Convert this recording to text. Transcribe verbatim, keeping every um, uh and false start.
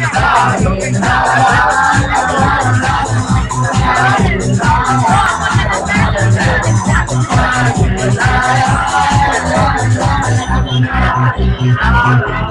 Hãy subscribe cho kênh Ghiền Mì Gõ để không bỏ lỡ những video hấp dẫn.